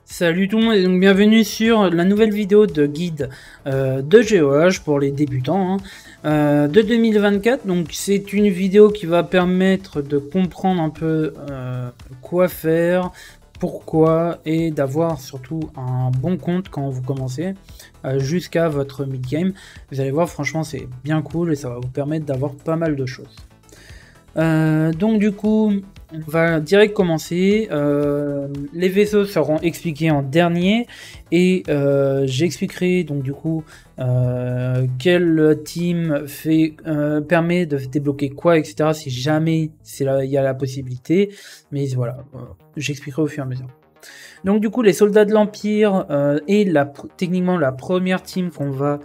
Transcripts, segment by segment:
Salut tout le monde et donc bienvenue sur la nouvelle vidéo de guide de GeoH pour les débutants de 2024. Donc c'est une vidéo qui va permettre de comprendre un peu quoi faire, pourquoi et d'avoir surtout un bon compte quand vous commencez jusqu'à votre mid-game. Vous allez voir, franchement c'est bien cool et ça va vous permettre d'avoir pas mal de choses. Donc du coup, on va direct commencer. Les vaisseaux seront expliqués en dernier et j'expliquerai donc du coup quelle team permet de débloquer quoi, etc. Si jamais il y a la possibilité. Mais voilà, j'expliquerai au fur et à mesure. Donc du coup, les soldats de l'Empire est techniquement la première team qu'on va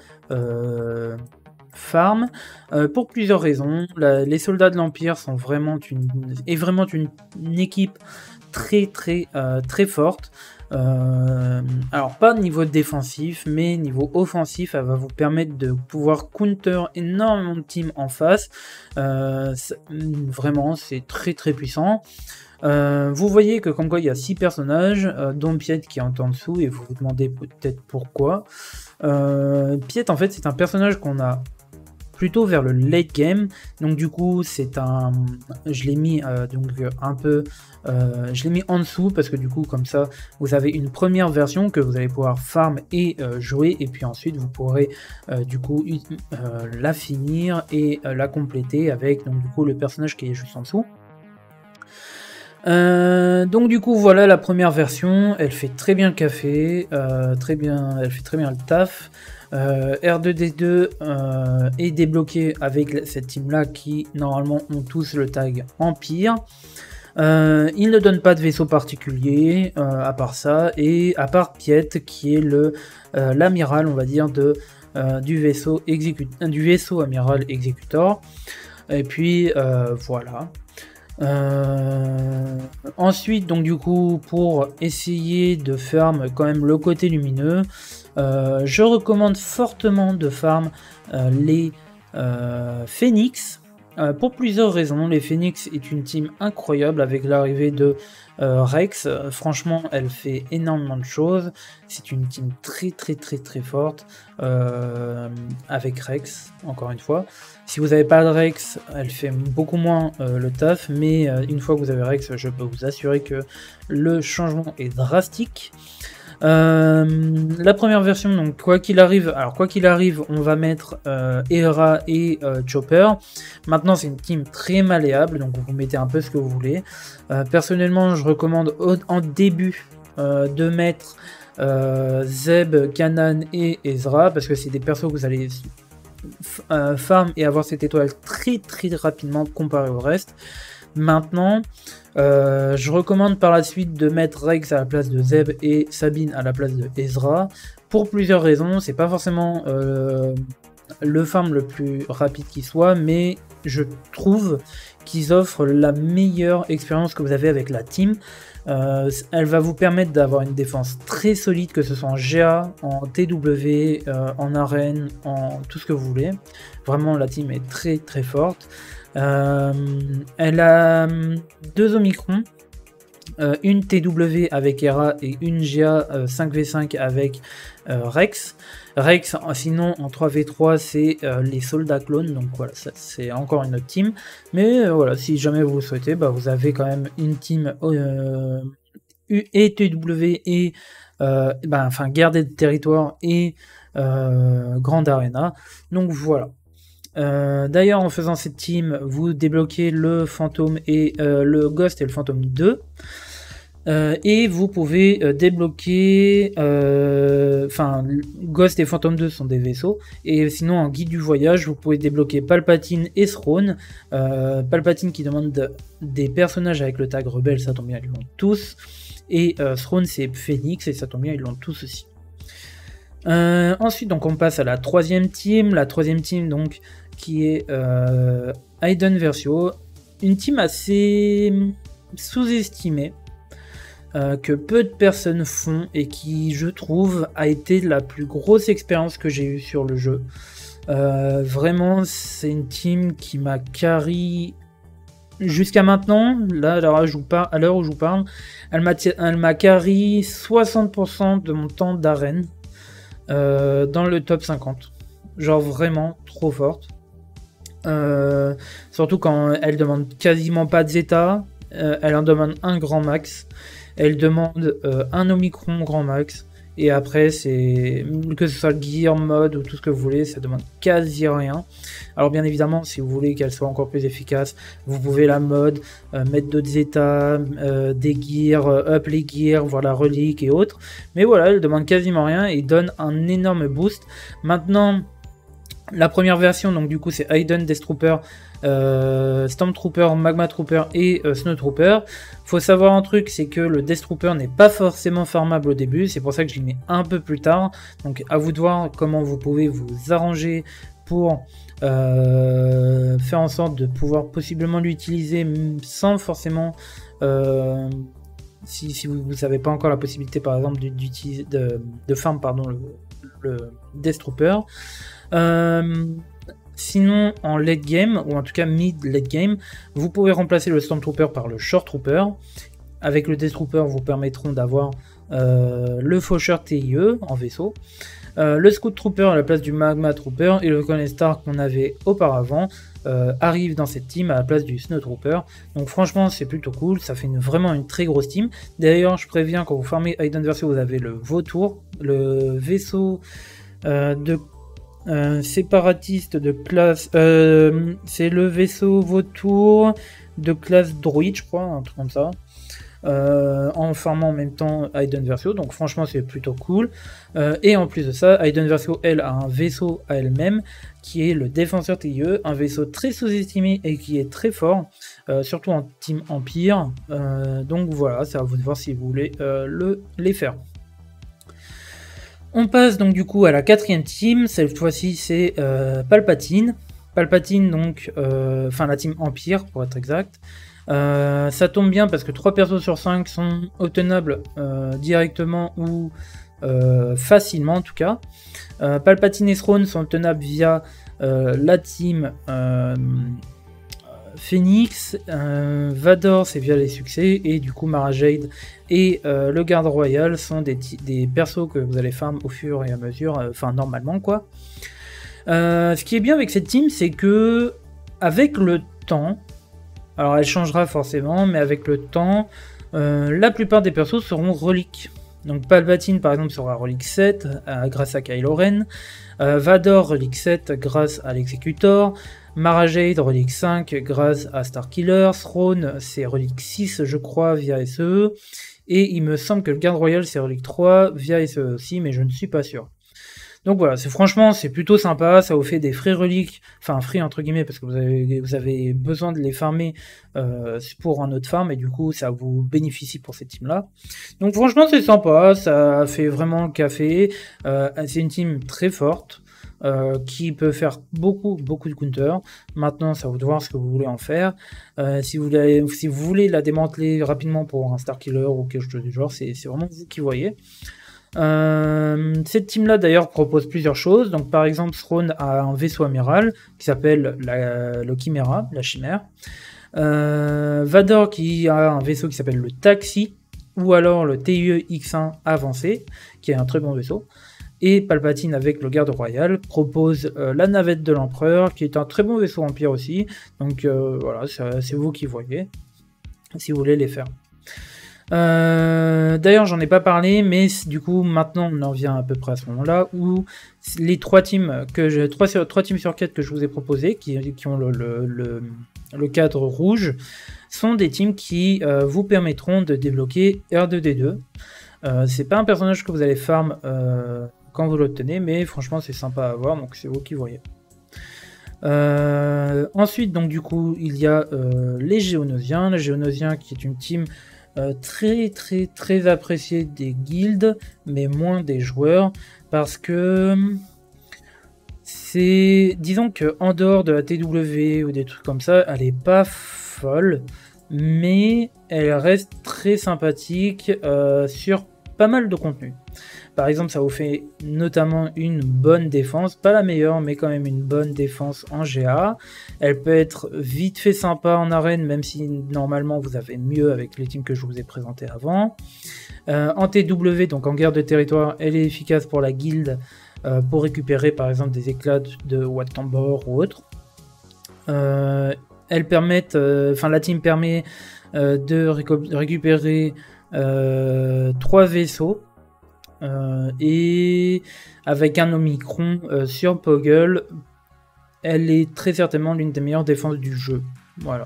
farm pour plusieurs raisons. Les soldats de l'Empire sont vraiment une équipe très forte. Alors pas niveau défensif, mais niveau offensif, elle va vous permettre de pouvoir counter énormément de teams en face. Vraiment, c'est très puissant. Vous voyez que comme quoi il y a 6 personnages, dont Piet qui est en dessous, et vous vous demandez peut-être pourquoi. Piet en fait c'est un personnage qu'on a plutôt vers le late game, donc du coup je l'ai mis je l'ai mis en dessous parce que du coup comme ça vous avez une première version que vous allez pouvoir farm et jouer, et puis ensuite vous pourrez du coup la finir et la compléter avec donc du coup le personnage qui est juste en dessous. Donc du coup voilà la première version, elle fait très bien le café, elle fait très bien le taf. R2D2 est débloqué avec cette team là qui normalement ont tous le tag Empire. Il ne donne pas de vaisseau particulier à part ça, et à part Piet qui est l'amiral on va dire du vaisseau amiral exécutor. Et puis voilà. Ensuite donc du coup pour essayer de farm quand même le côté lumineux, je recommande fortement de farm les Phoenix pour plusieurs raisons. Les Phoenix est une team incroyable avec l'arrivée de Rex. Franchement elle fait énormément de choses, c'est une team très forte avec Rex. Encore une fois, si vous n'avez pas de Rex, elle fait beaucoup moins le taf, mais une fois que vous avez Rex, je peux vous assurer que le changement est drastique. La première version, donc quoi qu'il arrive, on va mettre Hera et Chopper. Maintenant c'est une team très malléable, donc vous mettez un peu ce que vous voulez. Personnellement je recommande en début de mettre Zeb, Kanan et Ezra, parce que c'est des persos que vous allez farm et avoir cette étoile très rapidement comparé au reste. Maintenant je recommande par la suite de mettre Rex à la place de Zeb et Sabine à la place de Ezra pour plusieurs raisons. C'est pas forcément le farm le plus rapide qui soit, mais je trouve qu'ils offrent la meilleure expérience que vous avez avec la team. Elle va vous permettre d'avoir une défense très solide, que ce soit en GA, en TW, en arène, en tout ce que vous voulez. Vraiment la team est très forte. Elle a 2 Omicron, une TW avec Hera et une GA 5v5 avec Rex. Rex sinon en 3v3 c'est les soldats clones, donc voilà, c'est encore une autre team. Mais voilà, si jamais vous le souhaitez, vous avez quand même une team et TW et guerre des territoires et grande arena. Donc voilà. D'ailleurs en faisant cette team vous débloquez le fantôme et le ghost et le fantôme 2, et vous pouvez débloquer Ghost et Phantom 2 sont des vaisseaux, et sinon en guide du voyage vous pouvez débloquer Palpatine et Throne. Palpatine qui demande des personnages avec le tag rebelle, ça tombe bien, ils l'ont tous, et Throne c'est Phoenix et ça tombe bien, ils l'ont tous aussi. Ensuite donc on passe à la troisième team donc qui est Aiden Versio, une team assez sous-estimée, que peu de personnes font et qui je trouve a été la plus grosse expérience que j'ai eue sur le jeu. Vraiment c'est une team qui m'a carry jusqu'à maintenant, là, à l'heure où je vous parle, elle m'a carry 60% de mon temps d'arène dans le top 50. Genre vraiment trop forte. Surtout quand elle demande quasiment pas de Zeta, elle en demande un grand max, elle demande un Omicron grand max, et après c'est que ce soit le gear, mode ou tout ce que vous voulez, ça demande quasi rien. Alors bien évidemment, si vous voulez qu'elle soit encore plus efficace, vous pouvez la mode, mettre d'autres Zeta, des gears, up les gears, voir la relique et autres, mais voilà, elle demande quasiment rien et donne un énorme boost. Maintenant, la première version, donc du coup c'est Hayden, Death Trooper, Stormtrooper, Magma Trooper et Snowtrooper. Faut savoir un truc, c'est que le Death Trooper n'est pas forcément farmable au début, c'est pour ça que je l'ai mis un peu plus tard. Donc à vous de voir comment vous pouvez vous arranger pour faire en sorte de pouvoir possiblement l'utiliser sans forcément... si vous n'avez pas encore la possibilité par exemple de farm le Death Trooper. Sinon en late game, ou en tout cas mid late game, vous pouvez remplacer le Stormtrooper par le Short Trooper. Avec le Death Trooper vous permettront d'avoir le Faucheur TIE en vaisseau, le Scout Trooper à la place du Magma Trooper, et le Colonel Star qu'on avait auparavant arrive dans cette team à la place du Snow Trooper. Donc franchement c'est plutôt cool, ça fait vraiment une très grosse team. D'ailleurs je préviens, quand vous farmez Hayden Versio, vous avez le Vautour, le vaisseau de séparatiste de classe, c'est le vaisseau Vautour de classe droïde, je crois, un truc comme ça, en farmant en même temps Hayden Versio, donc franchement c'est plutôt cool. Et en plus de ça, Hayden Versio, elle, a un vaisseau à elle-même qui est le Défenseur TIE, un vaisseau très sous-estimé et qui est très fort, surtout en Team Empire. Donc voilà, c'est à vous de voir si vous voulez les faire. On passe donc du coup à la quatrième team, cette fois-ci c'est Palpatine. Palpatine donc, enfin la team Empire pour être exact. Ça tombe bien parce que 3 persos sur 5 sont obtenables directement ou facilement en tout cas. Palpatine et Throne sont obtenables via la team Phoenix, Vador c'est via les succès, et du coup Mara Jade et le Garde Royal sont des persos que vous allez farm au fur et à mesure, enfin normalement quoi. Ce qui est bien avec cette team, c'est que avec le temps, alors elle changera forcément, mais avec le temps, la plupart des persos seront reliques. Donc Palpatine par exemple sera relique 7 grâce à Kylo Ren, Vador relique 7 grâce à l'Executor, Mara Jade relique 5 grâce à Starkiller, Throne c'est relique 6 je crois via SE, et il me semble que le Garde Royal c'est relique 3 via SE aussi, mais je ne suis pas sûr. Donc voilà, franchement c'est plutôt sympa, ça vous fait des free reliques, enfin free entre guillemets parce que vous avez besoin de les farmer pour un autre farm, et du coup ça vous bénéficie pour cette team là. Donc franchement c'est sympa, ça fait vraiment le café, c'est une team très forte. Qui peut faire beaucoup de counter. Maintenant, ça vous de voir ce que vous voulez en faire. Si vous voulez la démanteler rapidement pour un Starkiller ou quelque chose du genre, c'est vraiment vous qui voyez. Cette team là d'ailleurs propose plusieurs choses. Donc par exemple, Throne a un vaisseau amiral qui s'appelle le Chimera, la chimère. Vador qui a un vaisseau qui s'appelle le Taxi, ou alors le TIE X1 avancé, qui est un très bon vaisseau. Et Palpatine avec le Garde Royal propose la navette de l'Empereur, qui est un très bon vaisseau Empire aussi. Donc voilà, c'est vous qui voyez, si vous voulez les faire. D'ailleurs, j'en ai pas parlé, mais du coup, maintenant, on en vient à peu près à ce moment-là, où les 3 teams sur 4 que je vous ai proposé, qui ont le cadre rouge, sont des teams qui vous permettront de débloquer R2D2. C'est pas un personnage que vous allez farm quand vous l'obtenez, mais franchement c'est sympa à avoir, donc c'est vous qui voyez. Ensuite donc du coup il y a les Géonosiens, qui est une team très appréciée des guildes, mais moins des joueurs, parce que disons que en dehors de la TW ou des trucs comme ça, elle est pas folle, mais elle reste très sympathique sur pas mal de contenu. Par exemple, ça vous fait notamment une bonne défense, pas la meilleure, mais quand même une bonne défense en GA. Elle peut être vite fait sympa en arène, même si normalement vous avez mieux avec les teams que je vous ai présentés avant. En TW, donc en guerre de territoire, elle est efficace pour la guilde, pour récupérer par exemple des éclats de Wattambor ou autre. Elles permettent, la team permet de récupérer 3 vaisseaux. Et avec un Omicron sur Poggle, elle est très certainement l'une des meilleures défenses du jeu. Voilà.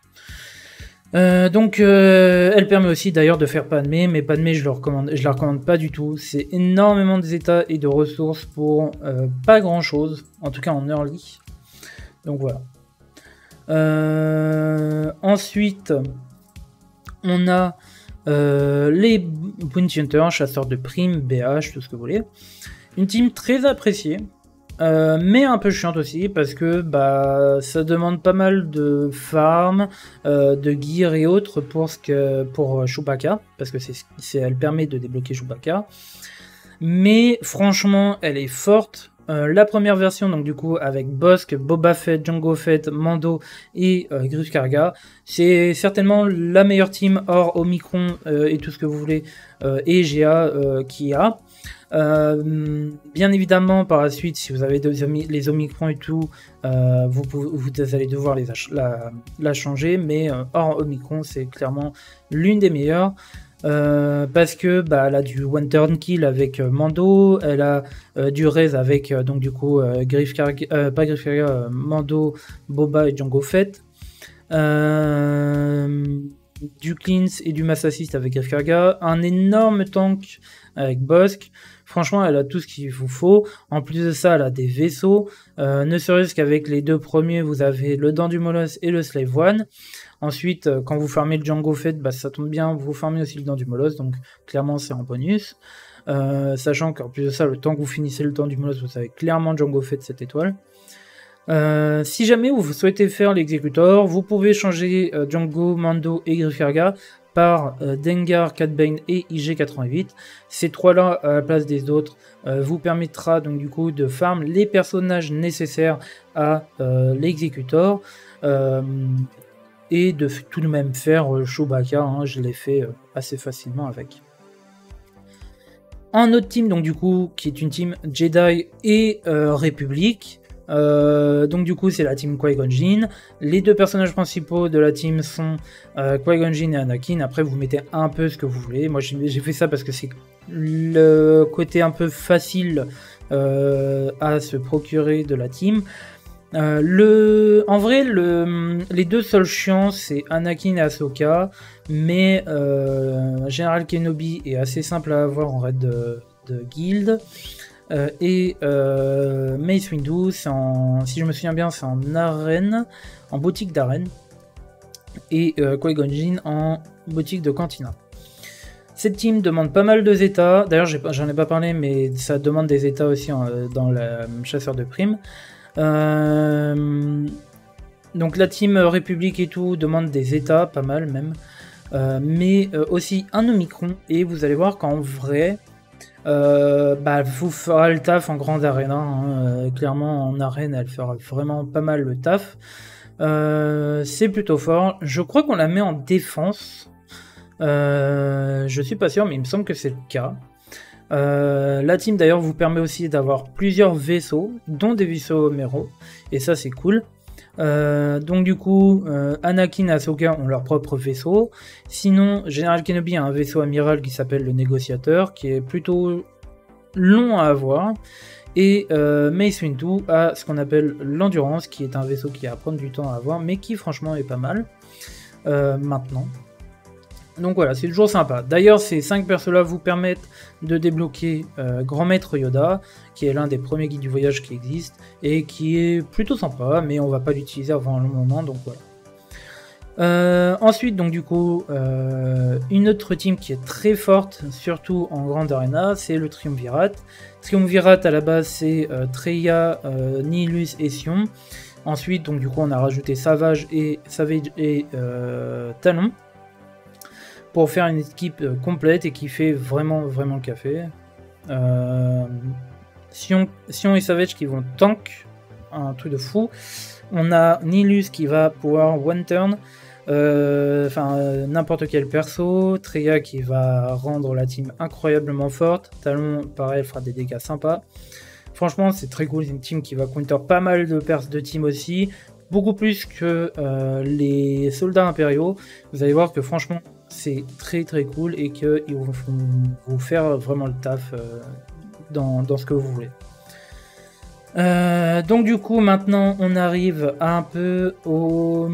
Elle permet aussi d'ailleurs de faire Padmé, mais Padmé je la recommande pas du tout. C'est énormément d'états et de ressources pour pas grand chose, en tout cas en early. Donc voilà. Ensuite, on a les Bounty Hunters, chasseurs de primes, BH, tout ce que vous voulez. Une team très appréciée, mais un peu chiante aussi, parce que ça demande pas mal de farm, de gear et autres pour Chewbacca, parce que elle permet de débloquer Chewbacca. Mais franchement, elle est forte. La première version, donc du coup avec Bossk, Boba Fett, Jango Fett, Mando et Griff Karga, c'est certainement la meilleure team hors Omicron et tout ce que vous voulez et GA qu'il y a. Bien évidemment, par la suite, si vous avez les Omicron et tout, vous allez devoir la changer, mais hors Omicron, c'est clairement l'une des meilleures. Parce que elle a du one turn kill avec Mando, elle a du raise avec donc du coup Griff Karga, pas Griff Karga, Mando, Boba et Jango Fett, du cleanse et du mass assist avec Griff Karga, un énorme tank avec Bossk. Franchement, elle a tout ce qu'il vous faut. En plus de ça, elle a des vaisseaux. Ne serait-ce qu'avec les 2 premiers, vous avez le Dent du Moloss et le Slave One. Ensuite, quand vous farmez le Jango Fett, ça tombe bien, vous farmez aussi le Dent du Moloss, donc clairement c'est en bonus. Sachant qu'en plus de ça, le temps que vous finissez le Dent du Moloss, vous avez clairement Jango Fett 7 étoiles. Si jamais vous souhaitez faire l'exécuteur, vous pouvez changer Jango, Mando et Griff Karga par Dengar, Cad Bane et IG88. Ces 3-là à la place des autres vous permettra donc du coup de farm les personnages nécessaires à l'exécuteur. Et de tout de même faire Chewbacca, je l'ai fait assez facilement avec. Un autre team, donc du coup, qui est une team Jedi et République. Donc du coup, c'est la team Qui-Gon Jinn. Les 2 personnages principaux de la team sont Qui-Gon Jinn et Anakin. Après, vous mettez un peu ce que vous voulez. Moi, j'ai fait ça parce que c'est le côté un peu facile à se procurer de la team. En vrai, les 2 seuls chiants, c'est Anakin et Ahsoka, mais General Kenobi est assez simple à avoir en raid de guild, et Mace Windu, si je me souviens bien, c'est en arène, en boutique d'arène, et Qui-Gon Jinn en boutique de cantina. Cette team demande pas mal de zeta, d'ailleurs j'en ai pas parlé, mais ça demande des zeta aussi dans le chasseur de primes. Donc la team République et tout demande des états, pas mal même, mais aussi un Omicron, et vous allez voir qu'en vrai vous fera le taf en grande arena, clairement en arène elle fera vraiment pas mal le taf, c'est plutôt fort. Je crois qu'on la met en défense, je suis pas sûr mais il me semble que c'est le cas. La team d'ailleurs vous permet aussi d'avoir plusieurs vaisseaux, dont des vaisseaux Mero, et ça c'est cool. Donc du coup, Anakin et Ahsoka ont leur propre vaisseau. Sinon, General Kenobi a un vaisseau amiral qui s'appelle le Négociateur, qui est plutôt long à avoir. Et Mace Windu a ce qu'on appelle l'Endurance, qui est un vaisseau qui va prendre du temps à avoir, mais qui franchement est pas mal maintenant. Donc voilà, c'est toujours sympa. D'ailleurs, ces 5 persos-là vous permettent de débloquer Grand Maître Yoda, qui est l'un des premiers guides du voyage qui existe, et qui est plutôt sympa, mais on va pas l'utiliser avant un long moment, donc voilà. Ensuite, donc du coup, une autre team qui est très forte, surtout en Grande Arena, c'est le Triumvirat. Triumvirat, à la base, c'est Traya, Nihilus et Sion. Ensuite, donc du coup, on a rajouté Savage et Talon, pour faire une équipe complète et qui fait vraiment le café. Sion et Savage qui vont tank, un truc de fou. On a Nilus qui va pouvoir one turn, n'importe quel perso. Treya qui va rendre la team incroyablement forte. Talon, pareil, elle fera des dégâts sympas. Franchement, c'est très cool. C'est une team qui va counter pas mal de team aussi. Beaucoup plus que les soldats impériaux. Vous allez voir que franchement, c'est très très cool et qu'ils vont vous faire vraiment le taf dans ce que vous voulez. Donc du coup maintenant on arrive un peu au...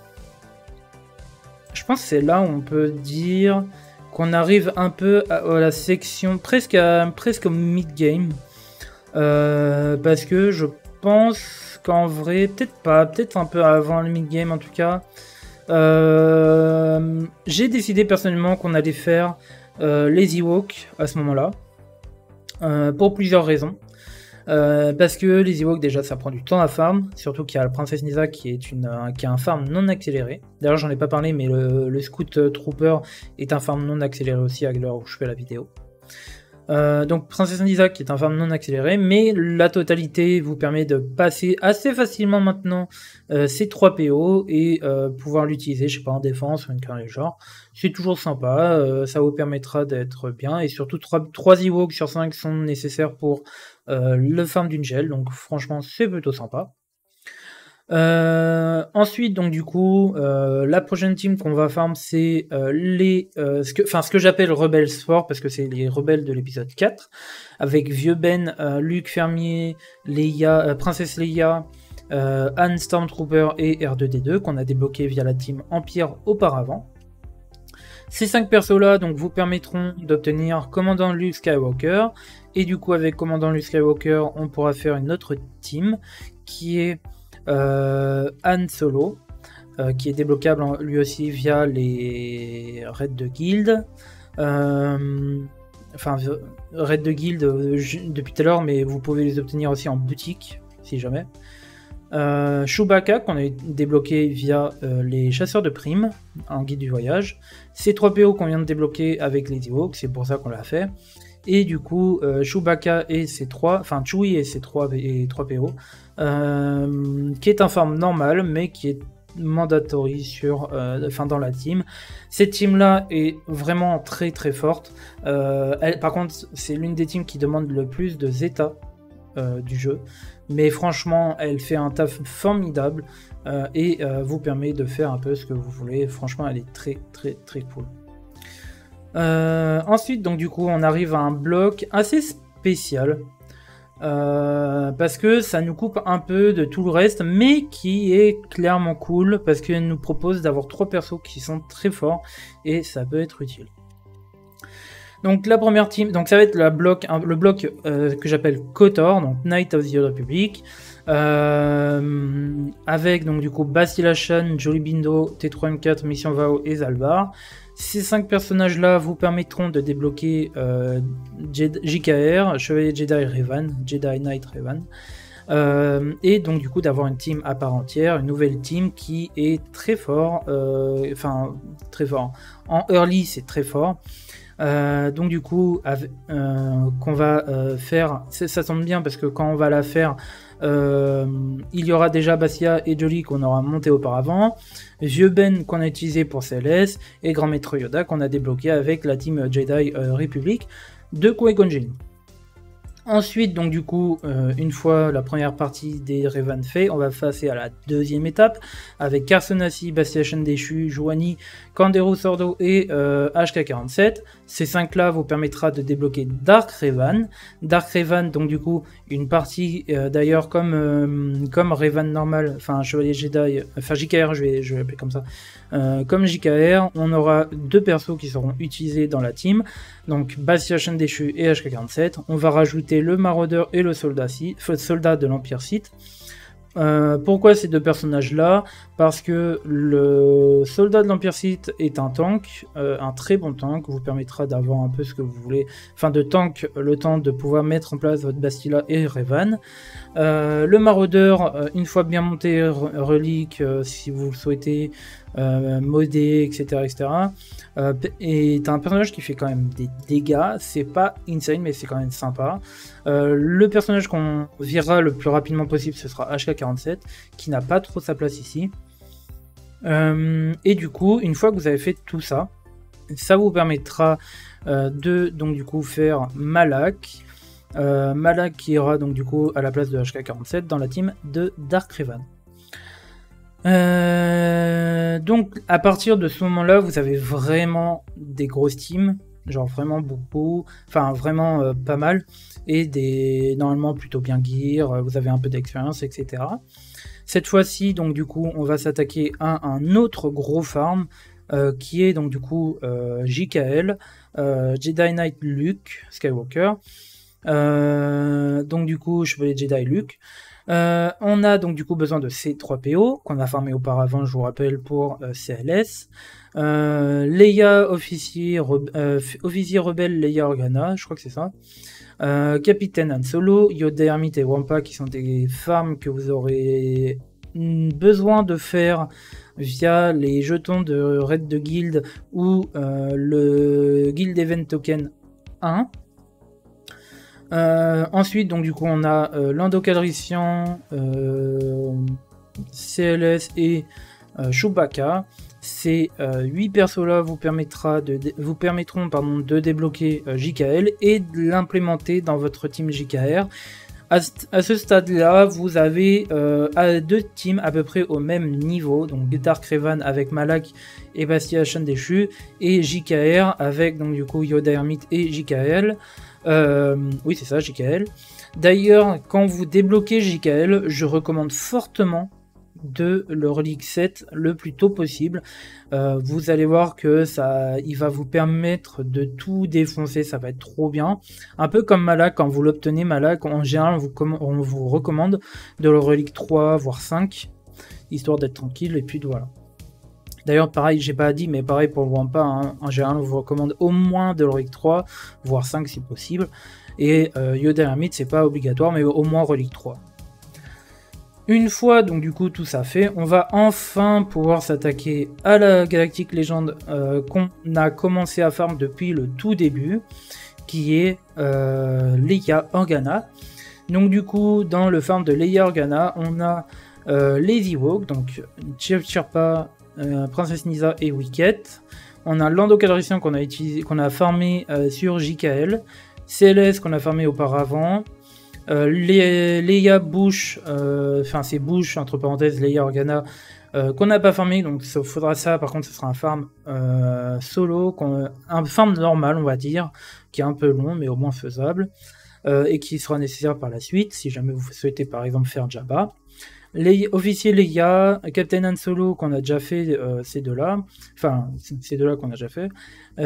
Je pense que c'est là où on peut dire qu'on arrive un peu à la section presque au mid-game. Parce que je pense qu'en vrai, peut-être pas, peut-être un peu avant le mid-game en tout cas. J'ai décidé personnellement qu'on allait faire les Ewoks à ce moment-là. Pour plusieurs raisons. Parce que les Ewoks déjà ça prend du temps à farm, surtout qu'il y a la princesse Nisa qui a un farm non accéléré. D'ailleurs j'en ai pas parlé mais le Scout Trooper est un farm non accéléré aussi à l'heure où je fais la vidéo. Donc princesse Nisa qui est un farm non accéléré, mais la totalité vous permet de passer assez facilement maintenant ces 3 PO et pouvoir l'utiliser, je sais pas, en défense ou une carrière genre. C'est toujours sympa, ça vous permettra d'être bien, et surtout 3 Ewoks sur 5 sont nécessaires pour le farm d'une gel, donc franchement c'est plutôt sympa. Ensuite, donc du coup, la prochaine team qu'on va farm, c'est ce que j'appelle Rebels Fort, parce que c'est les rebelles de l'épisode 4, avec Vieux Ben, Luke Fermier, Leia, Princesse Leia, Anne Stormtrooper et R2D2 qu'on a débloqué via la team Empire auparavant. Ces 5 persos là donc vous permettront d'obtenir Commandant Luke Skywalker, et du coup avec Commandant Luke Skywalker on pourra faire une autre team qui est Han Solo, qui est débloquable lui aussi via les raids de guild. Raids de guild depuis tout à l'heure, mais vous pouvez les obtenir aussi en boutique si jamais. Chewbacca qu'on a débloqué via les chasseurs de primes en guide du voyage. Ces 3 PO qu'on vient de débloquer avec les Ewoks, c'est pour ça qu'on l'a fait. Et du coup, Chewbacca et ses 3, enfin Chewie et ses 3 PO, qui est un farm normal, mais qui est mandatory dans la team. Cette team là est vraiment très très forte. Par contre, c'est l'une des teams qui demande le plus de zeta du jeu, mais franchement, elle fait un taf formidable et vous permet de faire un peu ce que vous voulez. Franchement, elle est très très très cool. Ensuite, donc du coup, on arrive à un bloc assez spécial parce que ça nous coupe un peu de tout le reste, mais qui est clairement cool parce qu'elle nous propose d'avoir 3 persos qui sont très forts et ça peut être utile. Donc la première team, donc ça va être le bloc que j'appelle KOTOR, donc Knight of the Old Republic, avec donc du coup Bastila-Shan, Jolly Bindo, T3M4, Mission Vao et Zalbar. Ces 5 personnages là vous permettront de débloquer JKR, Chevalier Jedi Revan, Jedi Knight Revan, et donc du coup d'avoir une team à part entière, une nouvelle team qui est très fort, très fort. En early c'est très fort. Donc du coup qu'on va faire, ça tombe bien parce que quand on va la faire il y aura déjà Bastia et Jolly qu'on aura monté auparavant, Vieux Ben qu'on a utilisé pour CLS et Grand Maître Yoda qu'on a débloqué avec la team Jedi Republic de Qui-Gon Jinn. Ensuite, donc du coup, une fois la première partie des Revan fait, on va passer à la deuxième étape avec Carson-Assi, Bastila-Shan déchu, Jouani, Canderu Sordo et HK47. Ces 5 là vous permettra de débloquer Dark Revan. Dark Revan, donc du coup, une partie d'ailleurs comme Revan normal, enfin Chevalier Jedi, enfin JKR, je vais l'appeler comme ça. Comme JKR, on aura 2 persos qui seront utilisés dans la team, donc Bastila-Shan déchu et HK47. On va rajouter le maraudeur et le soldat de l'Empire Sith. Pourquoi ces 2 personnages là? Parce que le soldat de l'Empire Sith est un tank, un très bon tank, vous permettra d'avoir un peu ce que vous voulez, enfin de tank le temps de pouvoir mettre en place votre Bastila et Revan. Le maraudeur, une fois bien monté, relique si vous le souhaitez, modé, etc. etc. Et t'as un personnage qui fait quand même des dégâts, c'est pas insane mais c'est quand même sympa. Le personnage qu'on virera le plus rapidement possible ce sera HK47 qui n'a pas trop sa place ici. Et du coup une fois que vous avez fait tout ça, ça vous permettra de donc du coup faire Malak. Malak qui ira donc du coup à la place de HK47 dans la team de Darkrevan. Donc à partir de ce moment là vous avez vraiment des grosses teams, genre vraiment beaucoup, enfin vraiment pas mal, et des normalement plutôt bien gear, vous avez un peu d'expérience, etc. Cette fois-ci donc du coup on va s'attaquer à un autre gros farm qui est donc du coup JKL, Jedi Knight Luke Skywalker, donc du coup Chevalier Jedi Luke. On a donc du coup besoin de ces 3 PO qu'on a farmé auparavant, je vous rappelle, pour CLS. Leia officier rebelle Leia Organa, je crois que c'est ça. Capitaine Han Solo, Yoda Hermite et Wampa qui sont des farms que vous aurez besoin de faire via les jetons de raid de guild ou le guild event token 1. Ensuite, donc du coup, on a Lando Calrissian, CLS et Chewbacca. Ces 8 persos-là vous permettront de débloquer JKL et de l'implémenter dans votre team JKR. À ce stade-là, vous avez 2 teams à peu près au même niveau, donc Darkrevan avec Malak et Bastia Shan déchu, et JKR avec donc du coup Yoda Hermite et JKL. Oui, c'est ça, JKL. D'ailleurs, quand vous débloquez JKL, je recommande fortement de le relique 7 le plus tôt possible. Vous allez voir que il va vous permettre de tout défoncer, ça va être trop bien. Un peu comme Malak, quand vous l'obtenez, Malak, en général, on vous recommande de le relique 3, voire 5, histoire d'être tranquille, et puis voilà. D'ailleurs, pareil, j'ai pas dit, mais pareil pour Wampa, hein, en général, on vous recommande au moins de relique 3, voire 5 si possible. Et Yoda Hermite, c'est pas obligatoire, mais au moins relique 3. Une fois donc du coup tout ça fait, on va enfin pouvoir s'attaquer à la Galactic Legend qu'on a commencé à farm depuis le tout début, qui est Leia Organa. Donc du coup dans le farm de Leia Organa, on a les Ewoks, donc Chef Chirpa, Princesse Nisa et Wicket. On a Lando Calrissian qu'on a farmé sur JKL, CLS qu'on a farmé auparavant. Leia Bush, enfin c'est Bush entre parenthèses Leia Organa qu'on n'a pas farmé, donc ça faudra ça. Par contre, ce sera un farm solo, un farm normal, on va dire, qui est un peu long, mais au moins faisable, et qui sera nécessaire par la suite si jamais vous souhaitez par exemple faire Jabba. Officier Leia, Captain Han Solo qu'on a déjà fait, ces deux-là, enfin ces deux-là qu'on a déjà fait,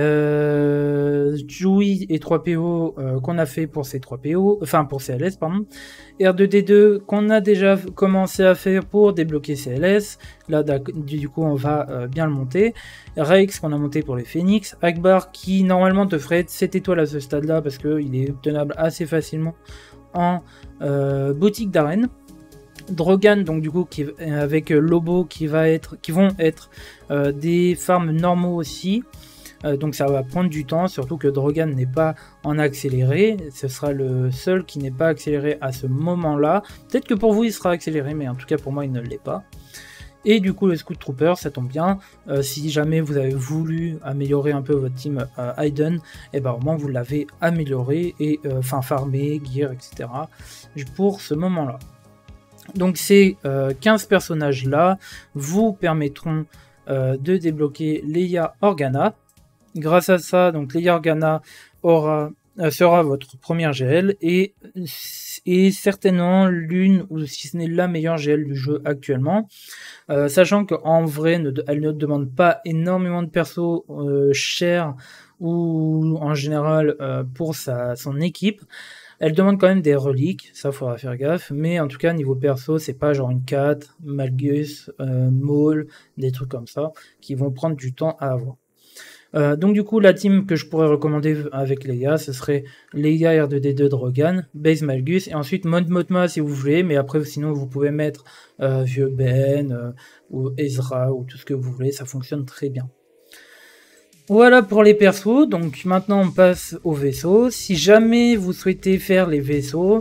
Chewie et 3 PO qu'on a fait pour ces 3 PO, enfin pour CLS pardon, R2D2 qu'on a déjà commencé à faire pour débloquer CLS, là du coup on va bien le monter, Rex qu'on a monté pour les Phoenix, Akbar qui normalement devrait être 7 étoiles à ce stade-là parce qu'il est obtenable assez facilement en boutique d'arène. Drogan donc du coup avec Lobo qui vont être des farms normaux aussi, donc ça va prendre du temps, surtout que Drogan n'est pas en accéléré, ce sera le seul qui n'est pas accéléré à ce moment là, peut-être que pour vous il sera accéléré mais en tout cas pour moi il ne l'est pas. Et du coup le Scout Trooper ça tombe bien, si jamais vous avez voulu améliorer un peu votre team Hayden, et ben au moins vous l'avez amélioré et enfin farmé, gear etc. pour ce moment là. Donc ces 15 personnages-là vous permettront de débloquer Leia Organa. Grâce à ça, donc Leia Organa sera votre première GL et certainement l'une ou si ce n'est la meilleure GL du jeu actuellement. Sachant qu'en vrai, elle ne demande pas énormément de persos chers ou en général pour son équipe. Elle demande quand même des reliques, ça faudra faire gaffe, mais en tout cas niveau perso c'est pas genre une Cat, Malgus, Maul, des trucs comme ça qui vont prendre du temps à avoir. Donc du coup, la team que je pourrais recommander avec Leia, ce serait Leia R2D2 Drogan, Base Malgus, et ensuite Mon Mothma si vous voulez, mais après sinon vous pouvez mettre Vieux Ben, ou Ezra, ou tout ce que vous voulez, ça fonctionne très bien. Voilà pour les persos, donc maintenant on passe aux vaisseaux. Si jamais vous souhaitez faire les vaisseaux,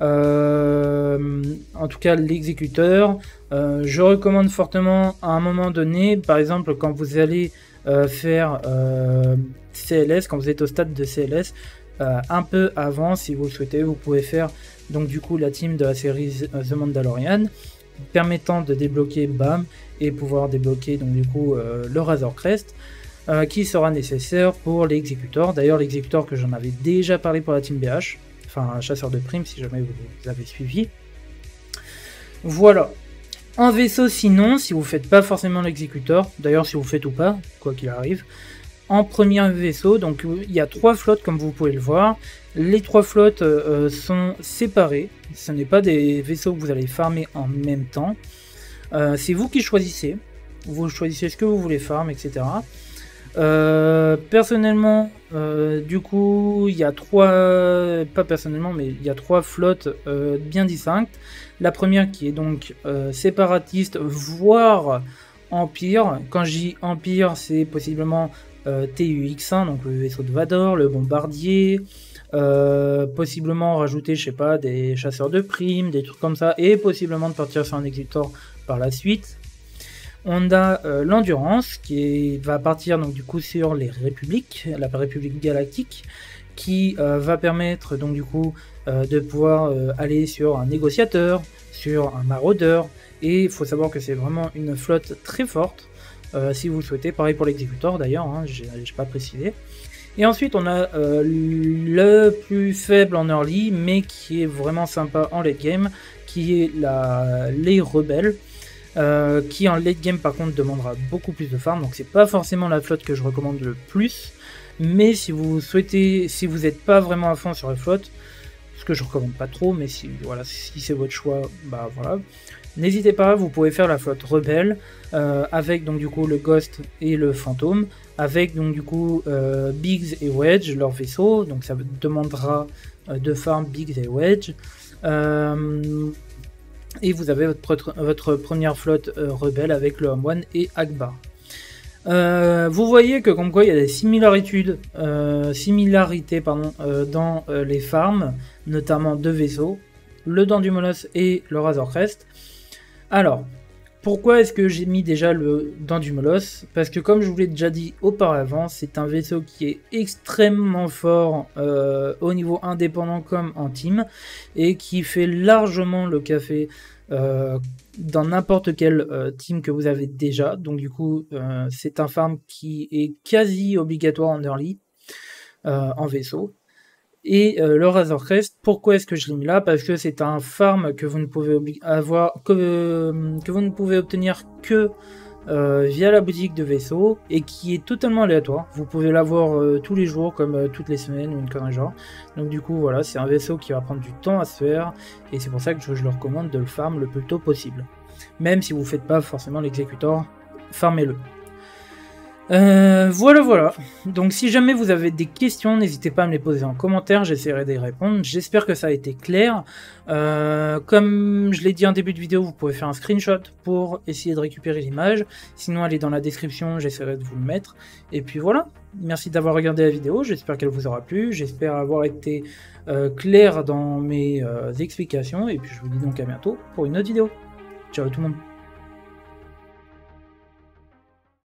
en tout cas l'exécuteur, je recommande fortement à un moment donné, par exemple quand vous allez faire CLS, quand vous êtes au stade de CLS, un peu avant si vous le souhaitez, vous pouvez faire donc du coup la team de la série The Mandalorian, permettant de débloquer BAM et pouvoir débloquer donc du coup le Razor Crest. Qui sera nécessaire pour l'exécuteur. D'ailleurs, l'exécuteur que j'en avais déjà parlé pour la team BH, enfin chasseur de primes si jamais vous avez suivi. Voilà. En vaisseau sinon, si vous faites pas forcément l'exécuteur, d'ailleurs si vous faites ou pas, quoi qu'il arrive, en premier vaisseau, donc il y a 3 flottes comme vous pouvez le voir. Les 3 flottes sont séparées, ce n'est pas des vaisseaux que vous allez farmer en même temps. C'est vous qui choisissez, vous choisissez ce que vous voulez farm, etc. Personnellement, du coup, il y a 3, pas personnellement, mais il y a 3 flottes bien distinctes. La première qui est donc séparatiste, voire empire. Quand je dis empire, c'est possiblement TUX1, donc le vaisseau de Vador, le bombardier, possiblement rajouter, je sais pas, des chasseurs de primes, des trucs comme ça, et possiblement de partir sur un exécuteur par la suite. On a l'endurance qui va partir donc du coup sur les républiques, la république galactique, qui va permettre donc du coup de pouvoir aller sur un négociateur, sur un maraudeur, et il faut savoir que c'est vraiment une flotte très forte si vous le souhaitez, pareil pour l'exécuteur d'ailleurs, hein, j'ai pas précisé. Et ensuite on a le plus faible en early mais qui est vraiment sympa en late game, qui est les rebelles. Qui en late game par contre demandera beaucoup plus de farm, donc c'est pas forcément la flotte que je recommande le plus, mais si vous souhaitez, si vous n'êtes pas vraiment à fond sur la flotte, ce que je recommande pas trop, mais si voilà, si c'est votre choix, bah voilà, n'hésitez pas, vous pouvez faire la flotte rebelle avec donc du coup le Ghost et le Fantôme, avec donc du coup Biggs et Wedge, leur vaisseau, donc ça demandera de farm Biggs et Wedge. Et vous avez votre première flotte rebelle avec le Home One et Akbar. Vous voyez que comme quoi il y a des similarités dans les farms, notamment 2 vaisseaux, le Dent du Molosse et le Razor Crest. Alors, pourquoi est-ce que j'ai mis déjà le Dent du Molosse? Parce que comme je vous l'ai déjà dit auparavant, c'est un vaisseau qui est extrêmement fort au niveau indépendant comme en team, et qui fait largement le café dans n'importe quel team que vous avez déjà. Donc du coup, c'est un farm qui est quasi obligatoire en early, en vaisseau. Et le Razor Crest, pourquoi est-ce que je l'ai mis là? Parce que c'est un farm que vous ne pouvez que vous ne pouvez obtenir que via la boutique de vaisseau, et qui est totalement aléatoire. Vous pouvez l'avoir tous les jours, comme toutes les semaines ou une connerie genre. Donc du coup voilà, c'est un vaisseau qui va prendre du temps à se faire, et c'est pour ça que je le recommande de le farm le plus tôt possible. Même si vous ne faites pas forcément l'exécuteur, farmez-le. Voilà. Donc si jamais vous avez des questions, n'hésitez pas à me les poser en commentaire, j'essaierai d'y répondre. J'espère que ça a été clair. Comme je l'ai dit en début de vidéo, vous pouvez faire un screenshot pour essayer de récupérer l'image. Sinon, elle est dans la description, j'essaierai de vous le mettre. Et puis voilà, merci d'avoir regardé la vidéo, j'espère qu'elle vous aura plu. J'espère avoir été clair dans mes explications. Et puis je vous dis donc à bientôt pour une autre vidéo. Ciao tout le monde.